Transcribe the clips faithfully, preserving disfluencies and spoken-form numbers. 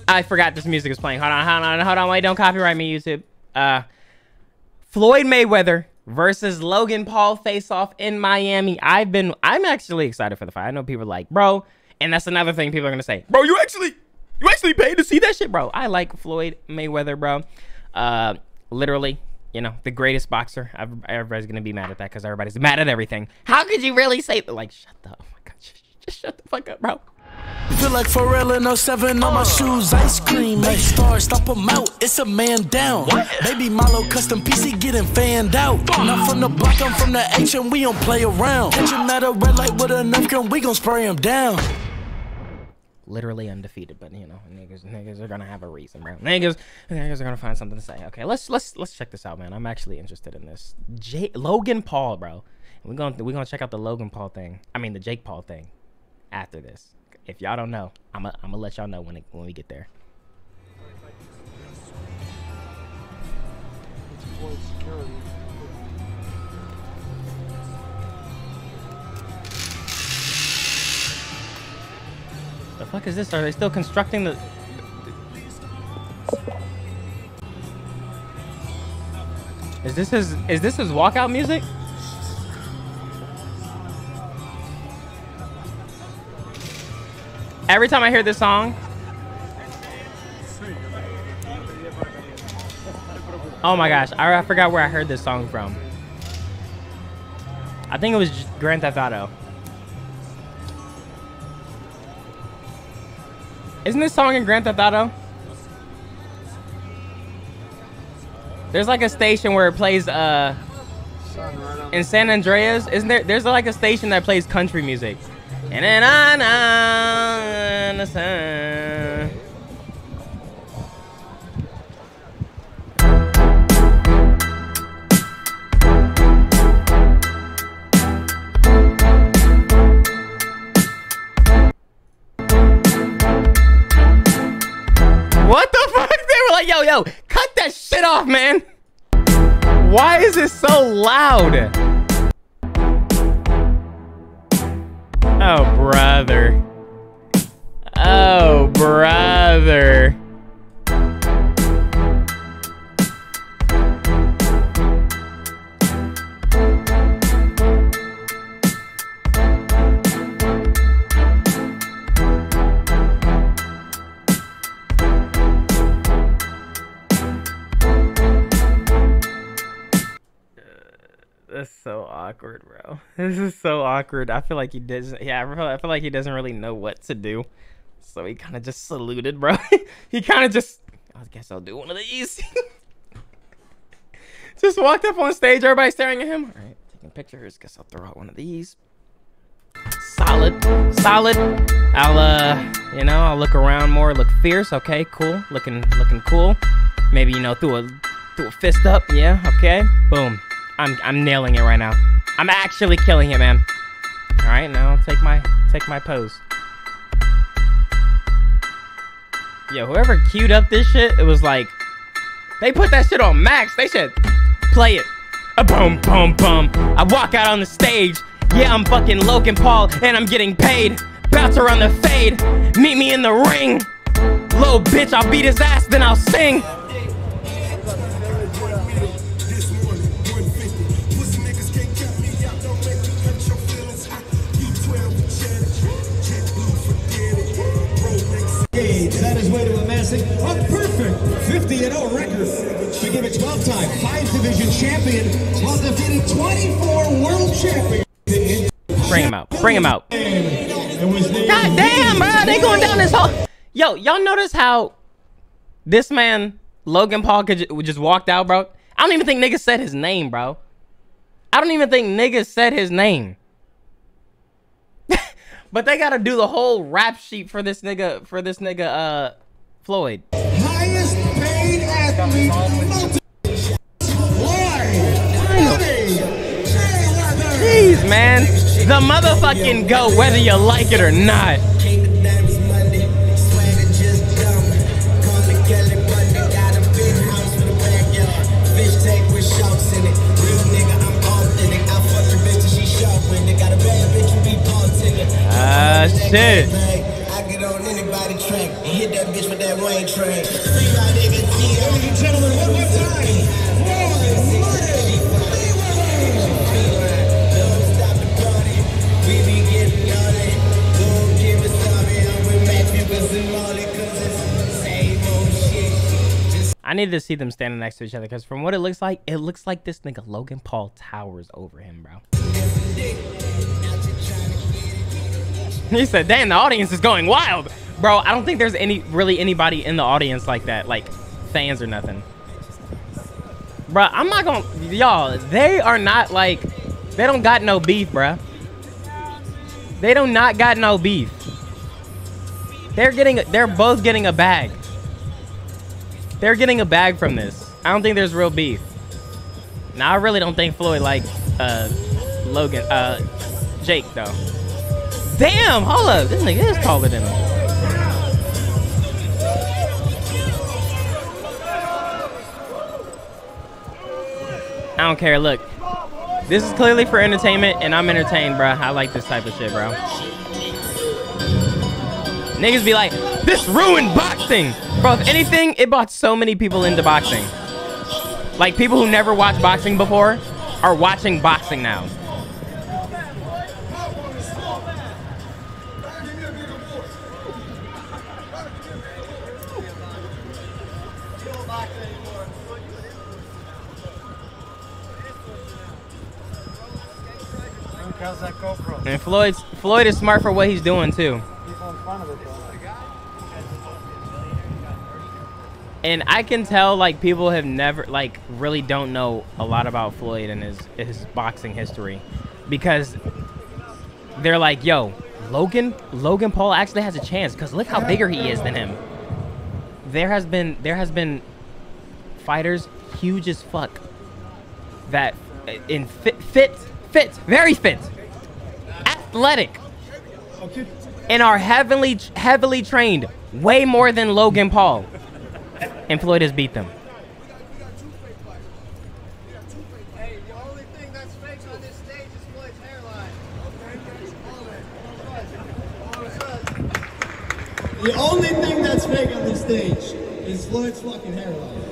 I forgot this music is playing. Hold on, hold on, hold on. Wait, don't copyright me, YouTube. Uh, Floyd Mayweather versus Logan Paul face off in Miami. I've been, I'm actually excited for the fight. I know people are like, bro, and that's another thing people are gonna say, bro, you actually, you actually paid to see that shit, bro. I like Floyd Mayweather, bro. Uh, literally, you know, the greatest boxer. Everybody's gonna be mad at that because everybody's mad at everything. How could you really say that? Like, shut the, oh my god, just, just shut the fuck up, bro. Feel like Pharrell in oh seven on my shoes, ice cream, make stars, stop them out, it's a man down. What? Baby Milo custom P C getting fanned out. Not from the block, I'm from the H and we don't play around. Catch him at a red light with a knife gun, we gon' spray him down. Literally undefeated, but you know, niggas, niggas are gonna have a reason, bro. Niggas, niggas are gonna find something to say. Okay, let's let's let's check this out, man. I'm actually interested in this. J Logan Paul, bro. We're gonna we're gonna check out the Logan Paul thing. I mean the Jake Paul thing after this. If y'all don't know, I'm gonna I'm gonna let y'all know when it, when we get there. The fuck is this? Are they still constructing the? Is this his? Is this his walkout music? Every time I hear this song, oh my gosh, I, I forgot where I heard this song from. I think it was Grand Theft Auto. Isn't this song in Grand Theft Auto? There's like a station where it plays uh in San Andreas. Isn't there? There's like a station that plays country music. And then I know the sun. What the fuck? They were like, yo, yo, cut that shit off, man. Why is it so loud? Oh, brother. Oh, brother. That's so awkward, bro. This is so awkward. I feel like he doesn't. Yeah, I feel, I feel like he doesn't really know what to do. So he kind of just saluted, bro. He kind of just. I guess I'll do one of these. Just walked up on stage. Everybody staring at him. All right, taking pictures. Guess I'll throw out one of these. Solid, solid. I'll, uh, you know, I'll look around more. Look fierce. Okay, cool. Looking, looking cool. Maybe, you know, through a, through a fist up. Yeah. Okay. Boom. I'm I'm nailing it right now. I'm actually killing it, man. All right, now I'll take my take my pose. Yo, whoever queued up this shit, it was like they put that shit on max. They should play it. A boom, boom, boom. I walk out on the stage. Yeah, I'm fucking Logan Paul, and I'm getting paid. About to run the fade. Meet me in the ring. Little bitch, I'll beat his ass, then I'll sing. That is way to amassing a perfect fifty and oh record. We give it twelve time, five division champion, while defeating twenty-four world champions. Bring him out. Bring him out. God damn, bro. They going down this whole. Yo, y'all notice how this man, Logan Paul, could just walked out, bro? I don't even think niggas said his name, bro. I don't even think niggas said his name. But they gotta do the whole rap sheet for this nigga, for this nigga, uh, Floyd. Highest paid athlete. Jeez, man. The motherfucking GOAT, whether you like it or not. Ah, uh, shit. bitch with that rain train. See my nigga G. Ladies and gentlemen, one more time. Floyd Mayweather. Don't stop the party. We be getting naughty. Don't give us sorry. I'm with Matthew with some Molly, cause it's the same old shit. Just I need to see them standing next to each other because from what it looks like, it looks like this nigga Logan Paul towers over him, bro. He said, damn, the audience is going wild. Bro, I don't think there's any really anybody in the audience like that, like fans or nothing. Bro, I'm not gonna, y'all, they are not like, they don't got no beef, bro. They do not got no beef. They're getting, they're both getting a bag. They're getting a bag from this. I don't think there's real beef. Now, I really don't think Floyd like uh, Logan, uh, Jake, though. Damn, hold up. This nigga is taller than him. I don't care. Look, this is clearly for entertainment, and I'm entertained, bro. I like this type of shit, bro. Niggas be like, this ruined boxing. Bro, if anything, it brought so many people into boxing. Like, people who never watched boxing before are watching boxing now. And Floyd's, Floyd is smart for what he's doing, too. And I can tell, like, people have never, like, really don't know a lot about Floyd and his, his boxing history. Because they're like, yo, Logan, Logan Paul actually has a chance. Because look how bigger he is than him. There has been, there has been fighters huge as fuck that in fit, fit, fit, very fit, athletic, and are heavily, heavily trained way more than Logan Paul. And Floyd has beat them. Hey, the only thing that's fake on this stage is Floyd's hairline. The only thing that's fake on this stage is Floyd's fucking hairline.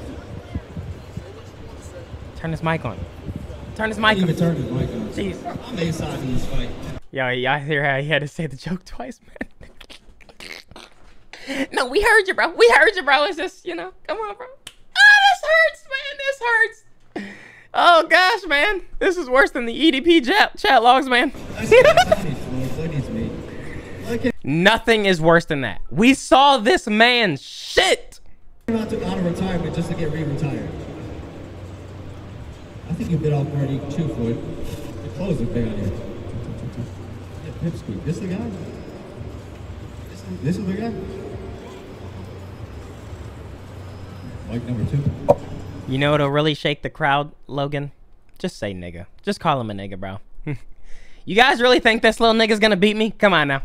Turn this mic on. Turn this mic on. Even turn his mic on. Jeez. I'm A-side in this fight. Yo, y'all hear how he had to say the joke twice, man? No, we heard you, bro. We heard you, bro. It's just, you know, come on, bro. Ah, this hurts, man. This hurts. Oh, gosh, man. This is worse than the E D P chat, chat logs, man. Nothing is worse than that. We saw this man shit. Out of retirement just to get re-retired. I think you bit off already too, Floyd. The clothes are big on here. Yeah, Pipsqueak. This the guy? This, this is the guy? Like number two. You know what'll really shake the crowd, Logan? Just say nigga. Just call him a nigga, bro. You guys really think this little nigga's gonna beat me? Come on now.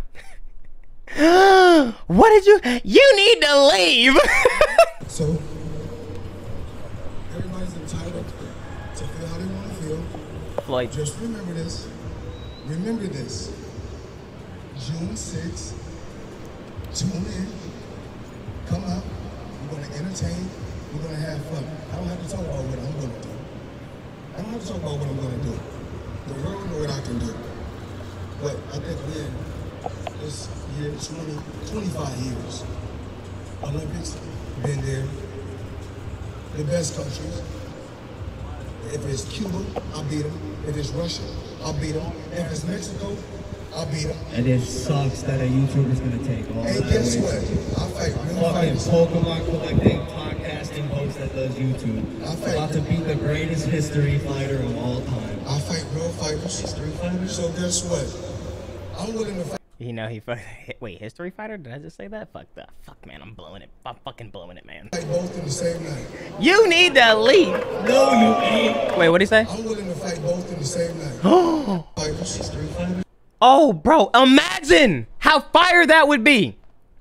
What did you... You need to leave. So, everybody's entitled to feel how they want to feel. Floyd. Just remember this. Remember this. June sixth, tune in. Come out. We're going to entertain. We're going to have fun. I don't have to talk about what I'm going to do. I don't have to talk about what I'm going to do. The world knows what I can do. But I think we're in this year, twenty, twenty-five years. Olympics, been there. The best countries. If it's Cuba, I'll beat them. If it's Russia, I'll beat them. If it's Mexico, I'll beat them. And it sucks that a YouTuber's gonna take all Hey, that guess away. what? I fight real Fucking fighters. Pokemon collecting, podcasting host that does YouTube. I fight- About to beat the greatest history fighter of all time. I fight real fighters. History fighter? So guess what? I'm willing to fight. You know he fuck. Wait, history fighter? Did I just say that? Fuck that. Fuck, man. I'm blowing it. I'm fucking blowing it, man. Fight both in the same night. You need to leave. No, you ain't. Wait, what'd he say? I'm willing to fight both in the same night. Fighters. History fighter? Oh, bro, imagine how fire that would be.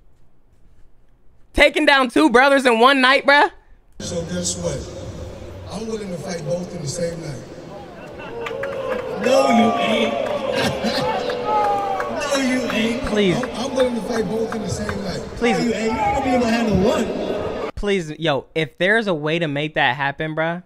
Taking down two brothers in one night, bruh. So guess what? I'm willing to fight both in the same night. No, you ain't. No, you ain't. Please. I'm, I'm willing to fight both in the same night. Please. No, you ain't. You're not gonna be able to handle one. Please, yo, if there's a way to make that happen, bruh.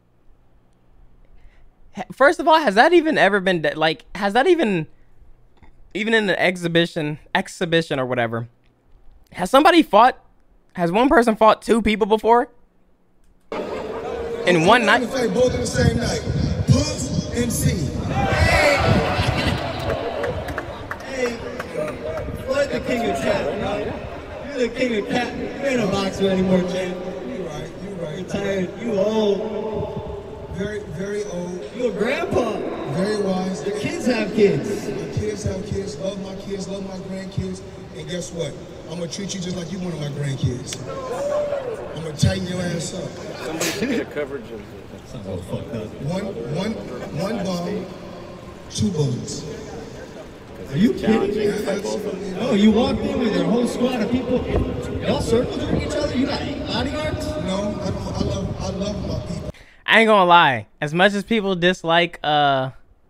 First of all, has that even ever been, like, has that even, even in an exhibition, exhibition or whatever, has somebody fought, has one person fought two people before? In one night? I'm willing to fight both in the same night. Puss and C. Hey, Floyd the king of cat, bro. You're the king of cat. You ain't a boxer anymore, Jay. You're right, you're right. You're tired. You old. Very, very old. You a grandpa. Very wise. Your kids have kids. My kids have kids. Love my kids. Love my grandkids. And guess what? I'm gonna treat you just like you one of my grandkids. I'm gonna tighten your ass up. Somebody should get coverage of it. Sounds all fucked up. One, one, one bomb, two bullets. Are you kidding me? Yeah, absolutely. No, you walked in with a whole squad of people. Y'all circled around each other. You got bodyguards? No, I don't. I love. I love my people. I ain't gonna lie. As much as people dislike uh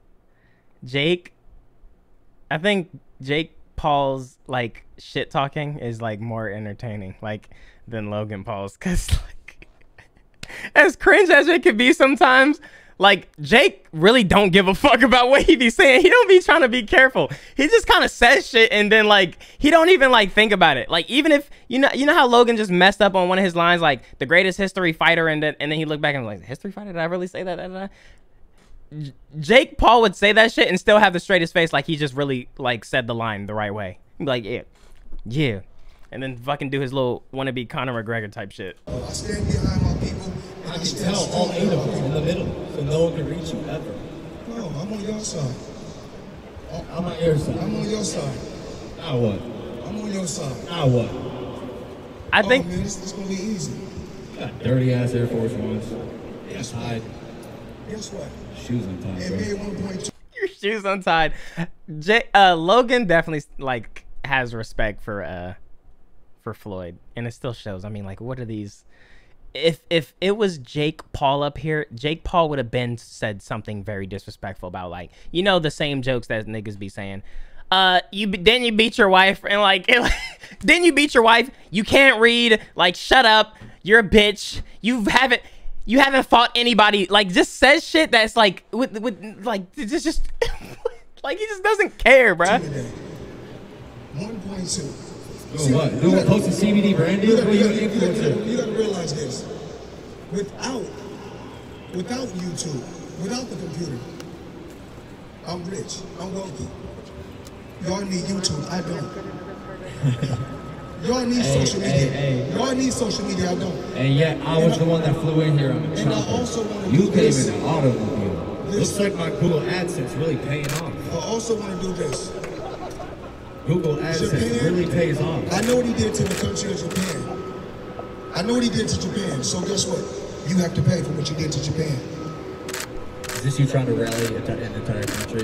Jake, I think Jake Paul's like shit talking is like more entertaining like than Logan Paul's, cause like as cringe as it could be sometimes, like Jake really don't give a fuck about what he be saying. He don't be trying to be careful. He just kind of says shit and then like he don't even like think about it. Like even if you know you know how Logan just messed up on one of his lines, like the greatest history fighter, and then and then he looked back and was like, history fighter? Did I really say that? Did I? J- Jake Paul would say that shit and still have the straightest face, like he just really like said the line the right way. He'd be like, yeah, yeah, and then fucking do his little wannabe Conor McGregor type shit. I stand behind my people. And I I can stand tell all eight of them in the middle, so no one can reach you ever. No, I'm on your side. I'm on your side. I'm on your side. Now what? I'm on your side. Now what? I think Oh, man, this, this gonna be easy. You got dirty ass Air Force Ones. Yes, hide. Guess what? Shoes untied, And bro. me at one point two. your shoes untied. J- uh, Logan definitely like has respect for uh for Floyd, and it still shows. I mean, like, what are these? If if it was Jake Paul up here, Jake Paul would have been said something very disrespectful about, like, you know, the same jokes that niggas be saying. Uh, you then you beat your wife, and like, it, then you beat your wife. You can't read. Like, shut up. You're a bitch. You haven't. You haven't fought anybody. Like, just says shit that's like with with like just just like he just doesn't care, bruh. one point two. Doing what? Doing what? Posting C B D branding? You What gotta, are you you, an gotta, you, gotta, influencer? you gotta realize this. Without, without YouTube, without the computer, I'm rich. I'm wealthy. Y'all need YouTube. I don't. Y'all need Hey, social hey, media. hey. Y'all need social media. I don't. And yet, I was the one that flew in here on the And I chopper. also want to You do came this. in an automobile. This- Looks like my Google AdSense really paying off. I also want to do this. Google AdSense Japan- really pays off. I know what he did to the country of Japan. I know what he did to Japan. So guess what? You have to pay for what you did to Japan. Is this you trying to rally an entire country?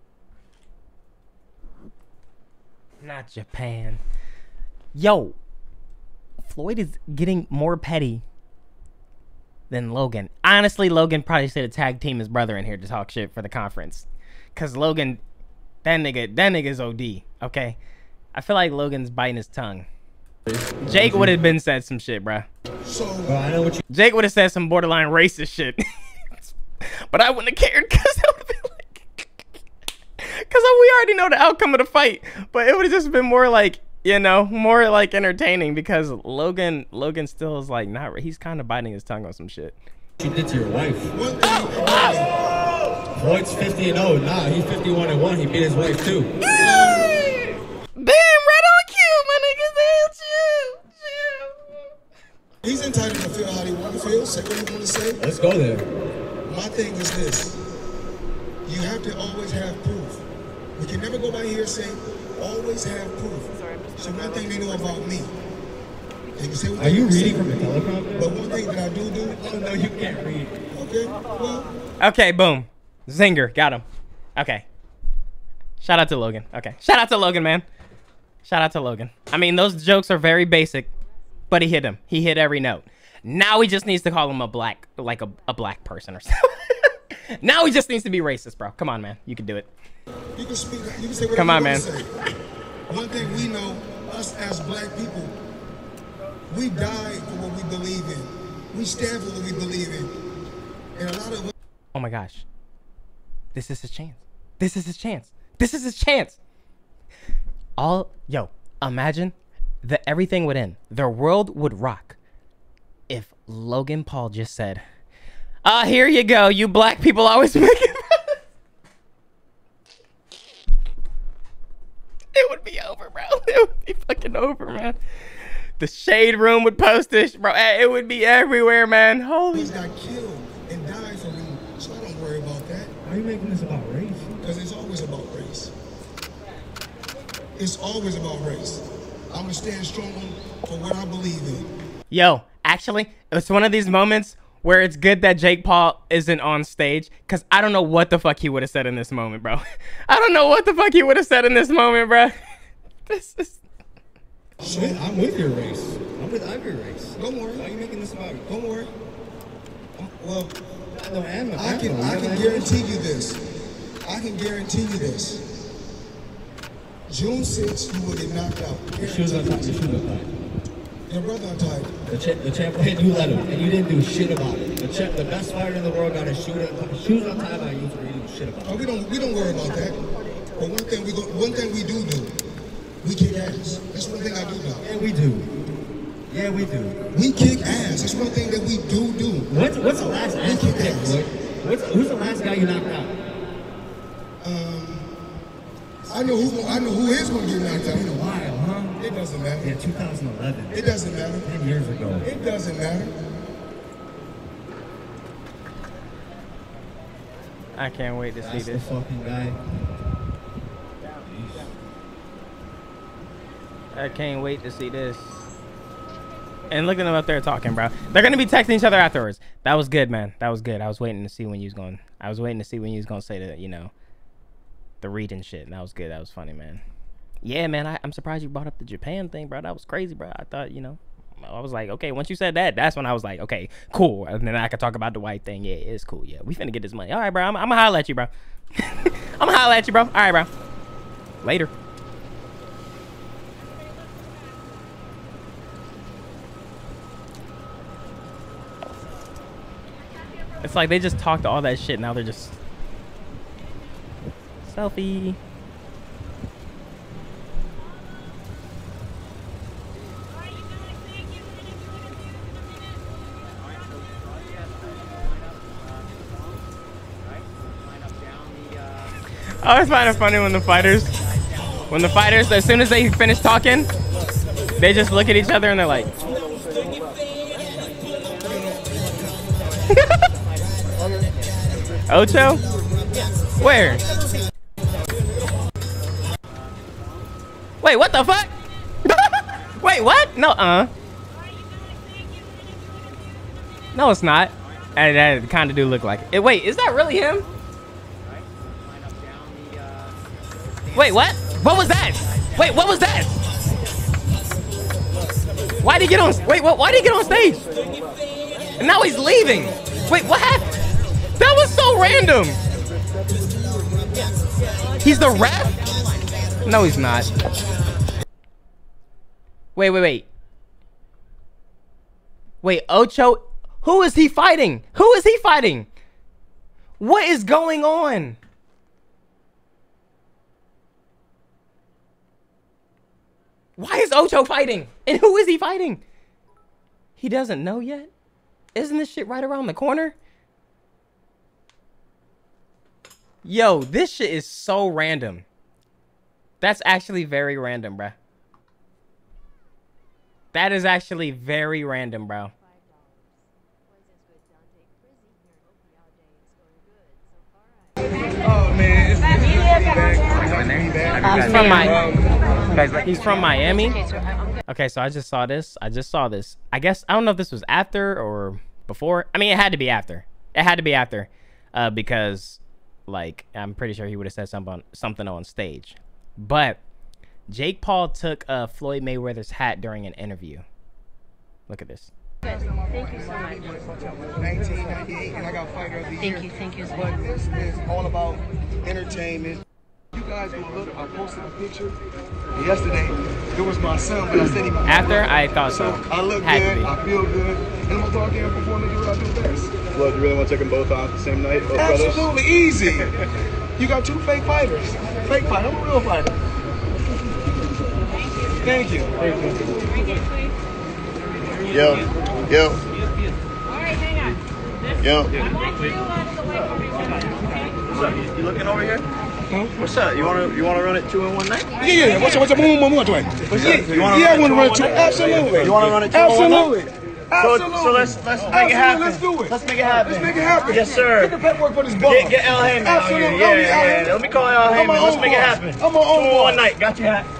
Not Japan. Yo, Floyd is getting more petty than Logan. Honestly, Logan probably should have tag team his brother in here to talk shit for the conference. Cause Logan, that nigga, that nigga's O D. Okay, I feel like Logan's biting his tongue. Jake would have been said some shit, bruh. So Well, I know what you. Jake would have said some borderline racist shit. But I wouldn't have cared because it would have been like, because we already know the outcome of the fight. But it would have just been more like, you know, more like entertaining because Logan, Logan still is like not. He's kind of biting his tongue on some shit. You did to your wife. one thing about it, Floyd's fifty and oh. Nah, he's fifty-one and one. He beat his wife too. Damn, right on cue, my niggas. Chill, chill. he's entitled to feel how he want to feel, say what he want to say. Let's go there. My thing is this. You have to always have proof. We can never go by here and say, always have proof. So one thing they know about me. They can say what Are they you wanna reading say, from a teleprompter? But one thing that I do do, Oh no, you can't read. okay, well, Okay, boom. Zinger, got him. Okay. Shout out to Logan. Okay. Shout out to Logan, man. Shout out to Logan. I mean, those jokes are very basic, but he hit him. He hit every note. Now he just needs to call him a black, like a, a black person or something. Now he just needs to be racist, bro. Come on, man. You can do it. You can speak. You can say whatever Come on, you man. want to say. One thing we know, us as black people, we die for what we believe in. We stand for what we believe in. And a lot of us. Oh my gosh. This is his chance. This is his chance. This is his chance. All, yo, imagine that everything would end. Their world would rock if Logan Paul just said, ah, uh, here you go. You black people always make it. It would be over, bro. It would be fucking over, man. The Shade Room would post this, bro. It would be everywhere, man. Holy. He's got killed and died for me, so I don't worry about that. Why are you making this about race? Because it's always about race. It's always about race. I'm gonna stand strong for what I believe in. Yo, actually, it's one of these moments where it's good that Jake Paul isn't on stage, because I don't know what the fuck he would have said in this moment, bro. I don't know what the fuck he would have said in this moment, bro. This is... Shit, I'm with your race. I'm with every race. Don't worry. Why are you making this about it? Don't worry. Well, No, I'm I can, I can guarantee you this. I can guarantee you this. June sixth, you will get knocked out. The shoes on top, the shoes on top. Your brother untied. The, cha the champ hit you let him, and you didn't do shit about it. The champ, the best fighter in the world, got his shoe on, shoes on time by you for you do shit about Oh, it. we don't we don't worry about that. But one thing we go, one thing we do do, we kick ass. That's one thing I do know. Yeah, we do. Yeah, we do. We kick ass. That's one thing that we do do. What's what's the last We ass you kick kicked, ass. Lloyd? What's who's the last guy you knocked out? Um, I know who I know who is gonna get knocked out. It's been a while, huh? It doesn't matter. Yeah, two thousand eleven. It doesn't matter. Ten years ago. It doesn't matter. I can't wait to see That's the this. fucking guy. I can't wait to see this. And look at them up there talking, bro. They're gonna be texting each other afterwards. That was good, man. That was good. I was waiting to see when you was going. I was waiting to see when you was gonna say that, you know, the reading shit. And that was good. That was funny, man. Yeah, man. I, I'm surprised you brought up the Japan thing, bro. That was crazy, bro. I thought, you know, I was like, okay. Once you said that, that's when I was like, okay, cool. And then I could talk about the white thing. Yeah, it's cool. Yeah, we finna get this money. All right, bro. I'm, I'm gonna holler at you, bro. I'm gonna holler at you, bro. All right, bro. Later. It's like they just talked all that shit. Now they're just selfie. I always find it funny when the fighters, when the fighters, as soon as they finish talking, they just look at each other and they're like. Ocho? Where? Wait, what the fuck? Wait, what? No, uh. No, it's not. And that kind of do look like it. Wait, is that really him? Wait, what? What was that? Wait, what was that? Why did he get on? Wait, what? Why did he get on stage? And now he's leaving. Wait, what happened? That was so random. He's the ref? No, he's not. Wait, wait, wait. Wait, Ocho, who is he fighting? Who is he fighting? What is going on? Why is Ocho fighting? And who is he fighting? He doesn't know yet? Isn't this shit right around the corner? Yo, this shit is so random. That's actually very random, bruh. That is actually very random, bro. Oh man, it's, He's from my, he's from Miami. Okay, so I just saw this. I just saw this. I guess I don't know if this was after or before. I mean, it had to be after. It had to be after, uh, because, like, I'm pretty sure he would have said something on, something on stage. But Jake Paul took uh, Floyd Mayweather's hat during an interview. Look at this. Thank you so much. nineteen ninety-eight, and I got Fighter of the Year. Thank you, thank you so But much. this is all about entertainment. You guys gonna look, I posted a picture yesterday. It was my son, but I said he was After, I thought so. So I look Had to good, be. I feel good, and I'm gonna go out there and perform and do what I do best. Well, do you really want to take them both on at the same night? Both brothers? Absolutely easy. You got two fake fighters. Fake fighter. I'm a real fighter. Thank you. Thank you. Yo, yo, All right, hang on. yo. I want you uh, to wait for me for okay? You looking over here? What's up? You wanna you wanna run it two in one night? Yeah, yeah. What's up? What's up? One, one, one, one. Yeah, You wanna yeah, I run it want to run two two. in one night? Absolutely. You wanna run it two in one night? Absolutely. So, Absolutely. so let's let's make Absolutely. it happen. Let's do it. Let's make it happen. Let's make it happen. Yes, sir. Get the paperwork for this ball. Get, get El Heyman out here. Absolutely. Yeah, I'll be yeah, out yeah. here. Let me call El I'm my Heyman. Let's own make it boss. happen. I'm my own Two in boss. one night. Got your hat.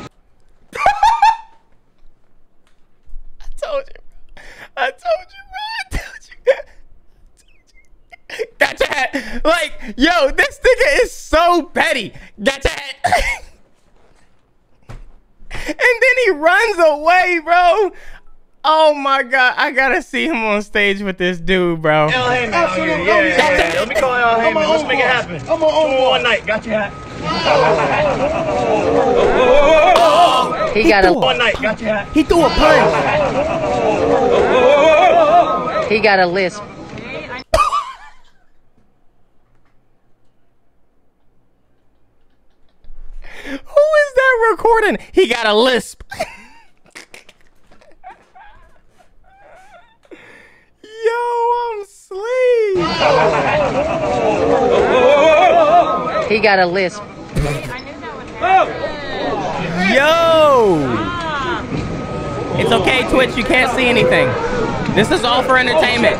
I told you. I told you, bro. I told you. I told you. Gotcha hat. Like, yo, this nigga is so petty. Gotcha hat. And then he runs away, bro. Oh my god, I gotta see him on stage with this dude, bro. El Heyman out here. Absolutely. Yeah, yeah, yeah. Let me call El I'm my Heyman. Let's own make it boss. happen. I'm my own Two in boss. one night. Got your hat. He got a One night. Got your hat. He threw a punch. he got a lisp. Who is that recording? He got a lisp. Yo, I'm asleep. He got a lisp. Yo. It's okay, Twitch. You can't see anything. This is all for entertainment.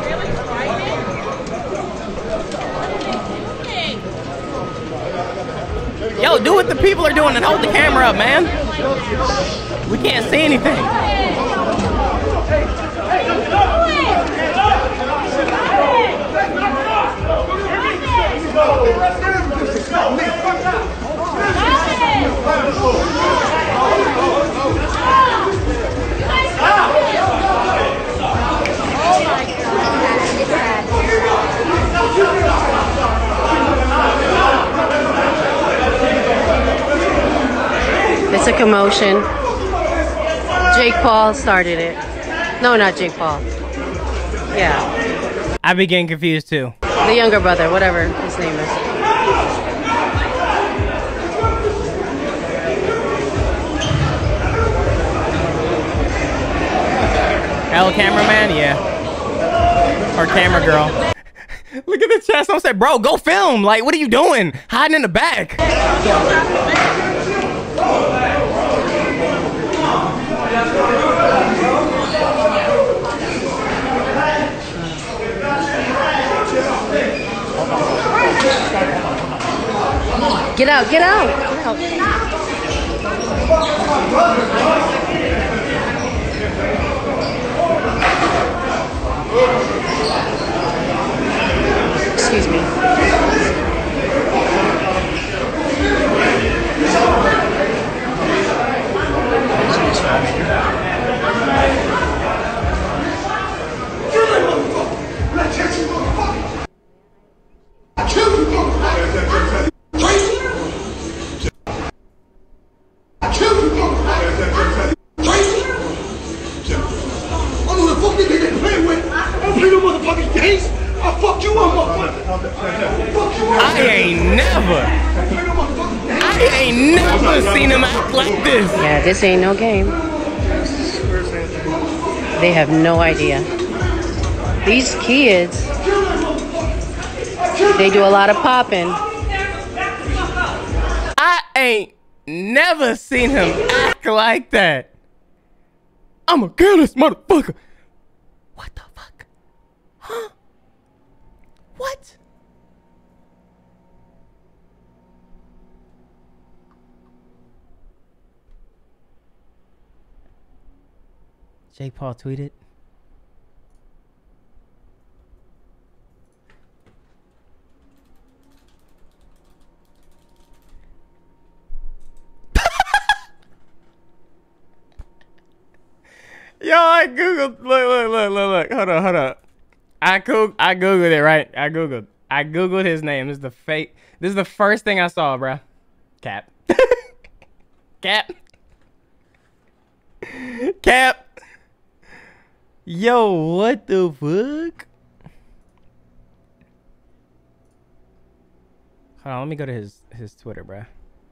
Yo, do what the people are doing and hold the camera up, man. We can't see anything. It's a commotion. Jake Paul started it. No, not Jake Paul. Yeah, I be getting confused too. the younger brother, whatever his name is. L cameraman, yeah. Or camera girl. Look at the chest. I'm saying, bro, go film. Like, what are you doing? Hiding in the back. Get out, get out, get out. Excuse me. I ain't never, I ain't never seen him act like this. Yeah, this ain't no game. They have no idea. These kids, they do a lot of popping. I ain't never seen him act like that. I'ma kill this motherfucker. What the fuck? Huh? What? Jake Paul tweeted. Yo, I googled. Look, look, look, look, look. Hold on, hold on. I goog I googled it, right? I googled. I googled his name. This is the fake. This is the first thing I saw, bruh. Cap. Cap. Cap. Yo, what the fuck? Hold on, let me go to his his Twitter, bruh.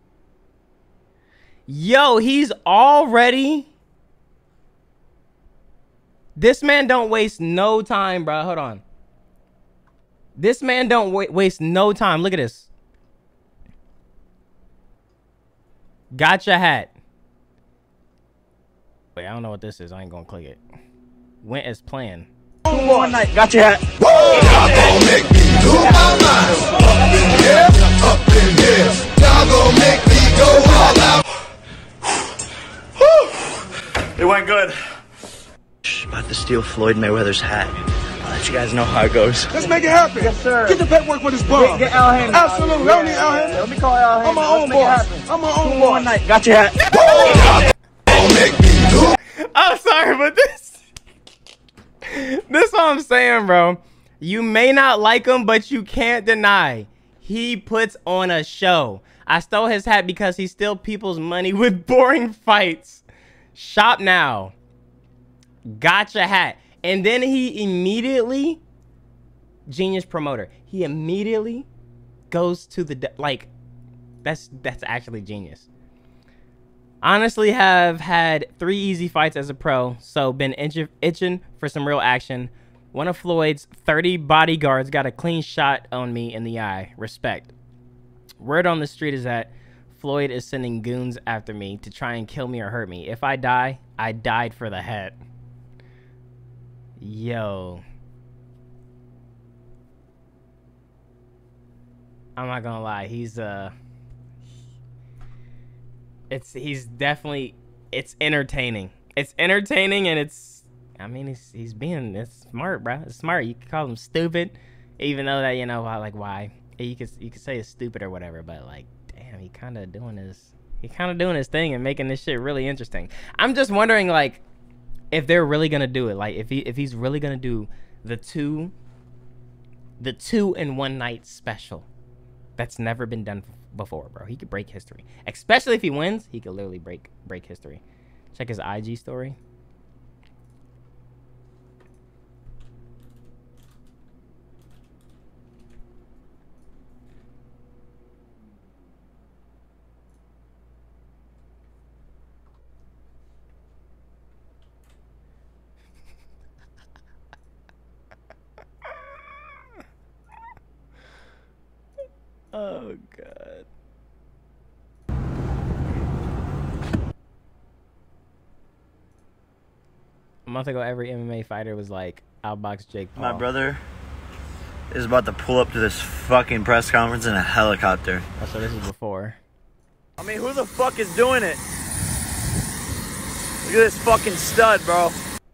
Yo, he's already. This man don't waste no time, bro. Hold on. This man don't wa waste no time. Look at this. Gotcha hat. Wait, I don't know what this is. I ain't gonna click it. Went as planned. One night, got your hat. Y'all gon' make me lose my mind. Up in here, up in here. Y'all gon' make me go all out. It went good. About to steal Floyd Mayweather's hat. I'll let you guys know how it goes. Let's make it happen. Yes, sir. Get the paperwork for this bum. Get, get Al Haymon. Absolutely. Yeah, I don't need Al Haymon. yeah, let me call Al Haymon. I'm my own boss. I'm my own boss. One night, got your hat. I'm sorry, but this, this is what I'm saying, bro. You may not like him, but you can't deny he puts on a show. I stole his hat because he steals people's money with boring fights. Shop now. Gotcha hat. And then he immediately, genius promoter, he immediately goes to the, like, that's that's actually genius. Honestly, have had three easy fights as a pro, so been itch itching for some real action. One of Floyd's thirty bodyguards got a clean shot on me in the eye. Respect. Word on the street is that Floyd is sending goons after me to try and kill me or hurt me. If I die, I died for the hat. Yo. I'm not gonna lie, he's uh it's he's definitely it's entertaining. It's entertaining and it's I mean he's he's being it's smart, bro. It's smart. You could call him stupid, even though that, you know, like why. You could you could say it's stupid or whatever, but like damn, he kinda doing his he kinda doing his thing and making this shit really interesting. I'm just wondering like if they're really gonna do it, like if he if he's really gonna do the two the two in one night special. That's never been done before, bro. He could break history, especially if he wins. He could literally break break history. Check his I G story. Oh, God. A month ago, every M M A fighter was like, outbox Jake Paul. My brother is about to pull up to this fucking press conference in a helicopter. Oh, so this is before. I mean, who the fuck is doing it? Look at this fucking stud, bro.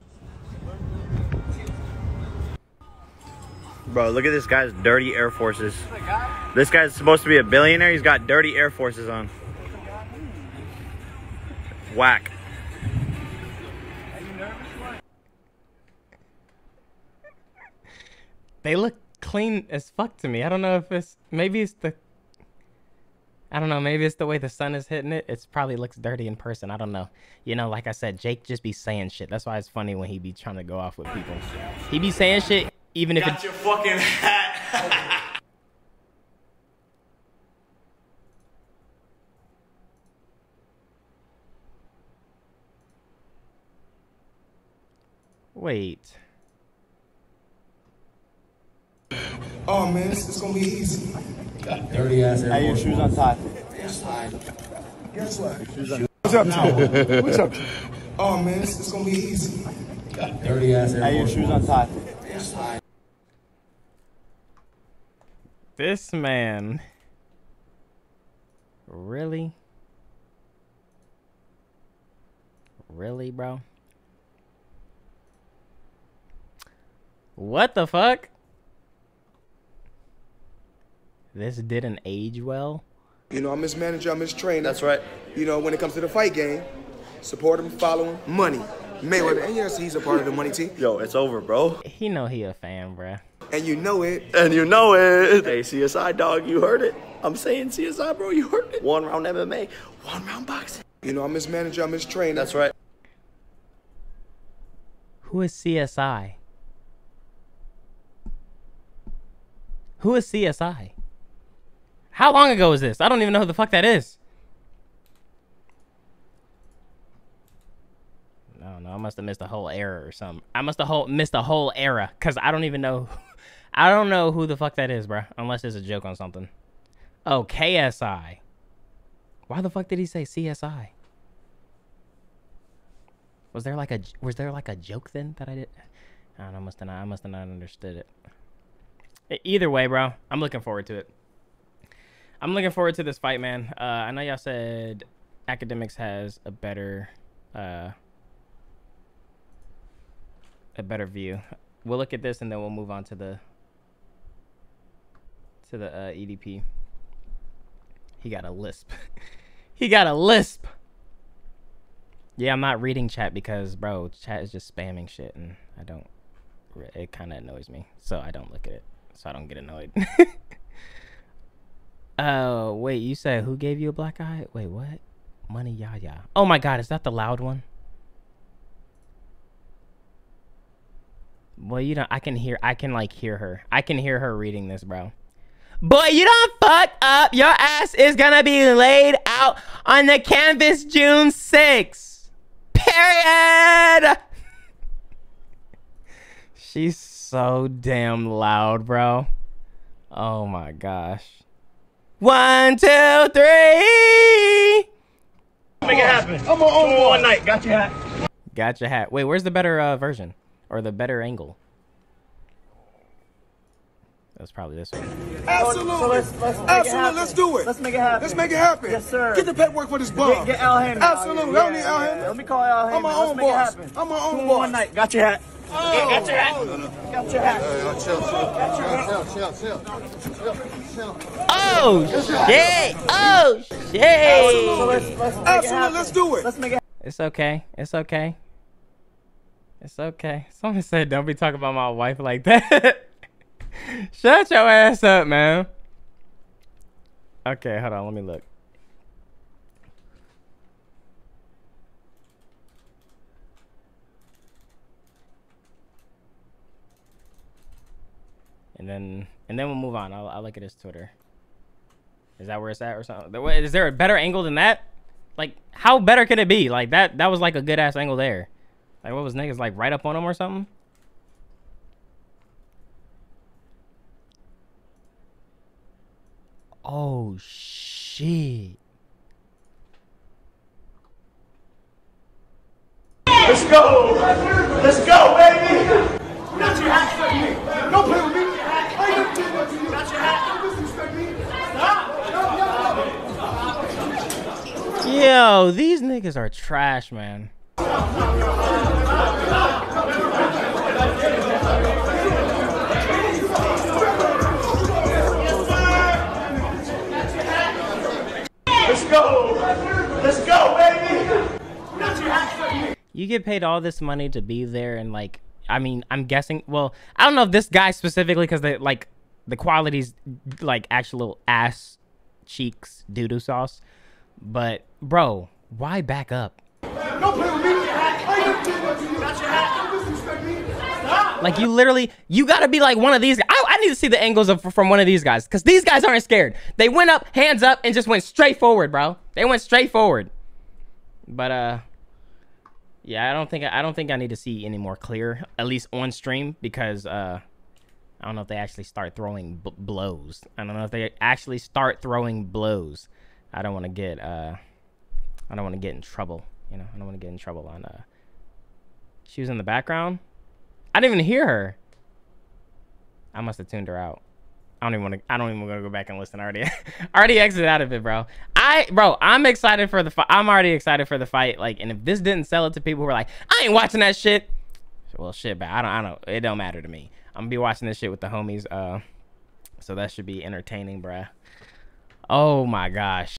Bro, look at this guy's dirty Air Forces. This guy's supposed to be a billionaire. He's got dirty Air Forces on. Whack. They look clean as fuck to me. I don't know if it's... Maybe it's the... I don't know. Maybe it's the way the sun is hitting it. It probably looks dirty in person. I don't know. You know, like I said, Jake just be saying shit. That's why it's funny when he be trying to go off with people. He be saying shit even if Got it's... your fucking hat. Wait. Oh man, it's, it's gonna be easy. Dirty ass Air Force. Hey, your shoes untied. Guess what? What's up, Joe? What's up? Oh man, it's, it's gonna be easy. Dirty ass Air Force. Hey, your shoes untied. This man. Really? Really, bro? What the fuck? This didn't age well. You know, I mismanage, I mistrain. That's right. You know, when it comes to the fight game, support him, follow him, money. Mayweather, and yes, he's a part of the money team. Yo, it's over, bro. He know he a fan, bruh. And you know it. And you know it. Hey, C S I, dog, you heard it. I'm saying C S I, bro, you heard it. One round M M A, one round boxing. You know, I'm his manager, I'm his trainer. That's right. Who is C S I? Who is C S I? How long ago is this? I don't even know who the fuck that is. No, no, I must have missed a whole era or something. I must have whole, missed a whole era because I don't even know. I don't know who the fuck that is, bro. Unless it's a joke on something. Oh, K S I. Why the fuck did he say C S I? Was there like a was there like a joke then that I did? I don't know. Must have not. I must have not understood it. Either way, bro, I'm looking forward to it. I'm looking forward to this fight, man. Uh, I know y'all said Academics has a better, uh, a better view. We'll look at this and then we'll move on to the to the uh, E D P. He got a lisp. He got a lisp. Yeah, I'm not reading chat because, bro, chat is just spamming shit, and I don't. It kind of annoys me, so I don't look at it, so I don't get annoyed. Oh, uh, wait, you said who gave you a black eye? Wait, what? Money Yaya. Oh my God, is that the loud one? Well, you know, I can hear, I can like hear her. I can hear her reading this, bro. Boy, you don't fuck up. Your ass is gonna be laid out on the canvas June sixth. Period. She's so damn loud, bro. Oh my gosh. One, two, three. Make it happen. I'm on one night. Got your hat. Got your hat. Wait, where's the better uh, version? Or the better angle? That's probably this one. Absolutely. So let's, let's Absolutely. Let's do it. Let's make it happen. Let's make it happen. Yes, sir. Get the paperwork for this bum. Get, get Al Haymon. Absolutely. Yeah, I don't need Al Haymon. yeah. Let me call Al Haymon. I'm my let's own make boss. It happen. I'm my own Two boss. One night. Got your hat. Oh, yeah, got your hat. Oh, got your hat. Hey, yo, chill, chill. Chill, chill, chill. Chill, chill. Oh, shit. Oh, shit. Absolutely. So let's, let's make Absolutely. It happen. Let's do it. Let's make it It's okay. It's okay. It's okay. Someone said don't be talking about my wife like that. Shut your ass up, man. Okay, hold on. Let me look. And then, and then we'll move on. I'll, I'll look at his Twitter. Is that where it's at or something? Is there a better angle than that? Like, how better could it be? Like, that that was like a good ass angle there. Like, what was niggas like right up on him or something? Oh shit. Let's go. Let's go, baby. Got your hat for me. Don't play with me. I ain't gonna do what you got your hat. Don't disrespect me. Stop. Yo, these niggas are trash, man. Let's go. Let's go, baby. You get paid all this money to be there, and like, I mean, I'm guessing. Well, I don't know if this guy specifically, because they like the quality's like actual ass cheeks doo doo sauce. But bro, why back up? Don't play with me. I ain't gonna do what you got your hat. Don't disrespect me. Stop. Like, you literally, you gotta be like one of these. I, I need to see the angles of from one of these guys, because these guys aren't scared. They went up, hands up, and just went straight forward, bro. They went straight forward. But uh, yeah, I don't think I don't think I need to see any more clear, at least on stream, because uh, I don't know if they actually start throwing b blows. I don't know if they actually start throwing blows. I don't want to get uh, I don't want to get in trouble. You know, I don't want to get in trouble on uh. She was in the background. I didn't even hear her. I must have tuned her out. I don't even want to. I don't even want to go back and listen. I already, I already exited out of it, bro. I, bro, I'm excited for the fight. I'm already excited for the fight. Like, and if this didn't sell it to people who are like, I ain't watching that shit. Well, shit, but I don't. I don't. It don't matter to me. I'm gonna be watching this shit with the homies. Uh, so that should be entertaining, bruh. Oh my gosh.